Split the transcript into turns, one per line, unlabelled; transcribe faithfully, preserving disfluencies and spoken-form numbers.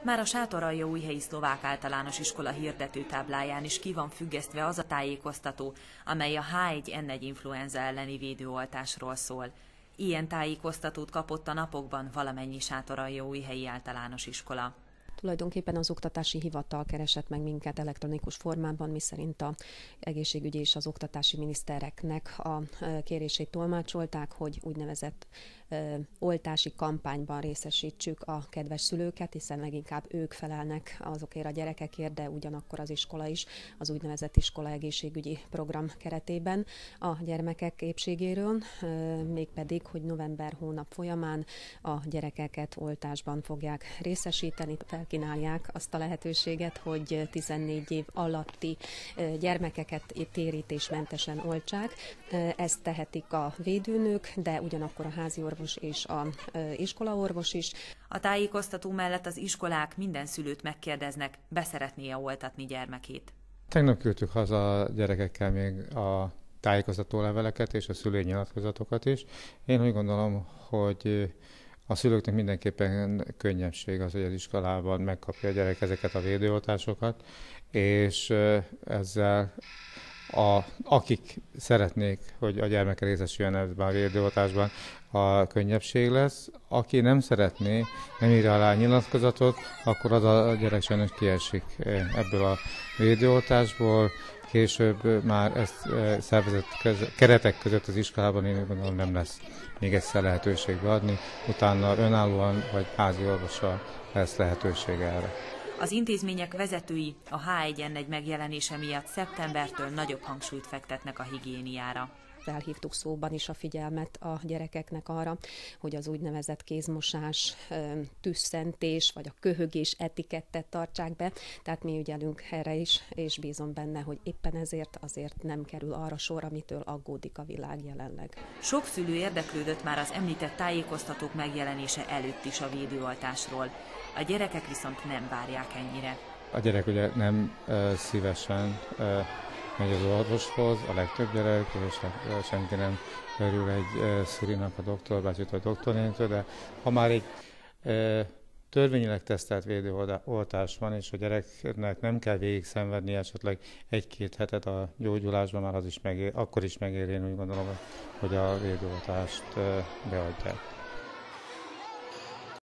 Már a Sátoraljaújhelyi Szlovák Általános Iskola hirdetőtábláján is ki van függesztve az a tájékoztató, amely a há egy en egy influenza elleni védőoltásról szól. Ilyen tájékoztatót kapott a napokban valamennyi Sátoraljaújhelyi általános iskola.
Tulajdonképpen az oktatási hivatal keresett meg minket elektronikus formában, miszerint az egészségügyi és az oktatási minisztereknek a kérését tolmácsolták, hogy úgynevezett oltási kampányban részesítsük a kedves szülőket, hiszen leginkább ők felelnek azokért a gyerekekért, de ugyanakkor az iskola is az úgynevezett iskola egészségügyi program keretében a gyermekek épségéről, mégpedig, hogy november hónap folyamán a gyerekeket oltásban fogják részesíteni, felkínálják azt a lehetőséget, hogy tizennégy év alatti gyermekeket térítésmentesen oltsák. Ezt tehetik a védőnők, de ugyanakkor a házi orvos és az iskolaorvos is.
A tájékoztató mellett az iskolák minden szülőt megkérdeznek, be szeretné-e oltatni gyermekét.
Tegnap küldtük haza a gyerekekkel még a tájékoztató leveleket és a szülői nyilatkozatokat is. Én úgy gondolom, hogy a szülőknek mindenképpen könnyebbség az, hogy az iskolában megkapja a gyerek ezeket a védőoltásokat, és ezzel A, akik szeretnék, hogy a gyermeke részesüljön ebben a védőoltásban, a könnyebbség lesz. Aki nem szeretné, nem írja alá nyilatkozatot, akkor az a gyerek sajnos kiesik ebből a védőoltásból. Később már ezt szervezett keretek között az iskolában én gondolom nem lesz még egyszer lehetőség beadni. Utána önállóan vagy házi orvossal lesz lehetőség erre.
Az intézmények vezetői a há egy en egy megjelenése miatt szeptembertől nagyobb hangsúlyt fektetnek a higiéniára.
Felhívtuk szóban is a figyelmet a gyerekeknek arra, hogy az úgynevezett kézmosás, tüsszentés vagy a köhögés etikettet tartsák be. Tehát mi ügyelünk erre is, és bízom benne, hogy éppen ezért azért nem kerül arra sor, amitől aggódik a világ jelenleg.
Sok szülő érdeklődött már az említett tájékoztatók megjelenése előtt is a védőoltásról. A gyerekek viszont nem várják ennyire.
A gyerek ugye nem uh, szívesen uh, megy az orvoshoz, a legtöbb gyerek, és senki nem örül egy uh, szülinak a doktorbácsit vagy doktornénitől, de ha már egy uh, törvényileg tesztelt védőoltás van, és a gyereknek nem kell végig szenvedni esetleg egy-két hetet a gyógyulásban, már az is megér, akkor is megér, én úgy gondolom, hogy a védőoltást uh, beadják.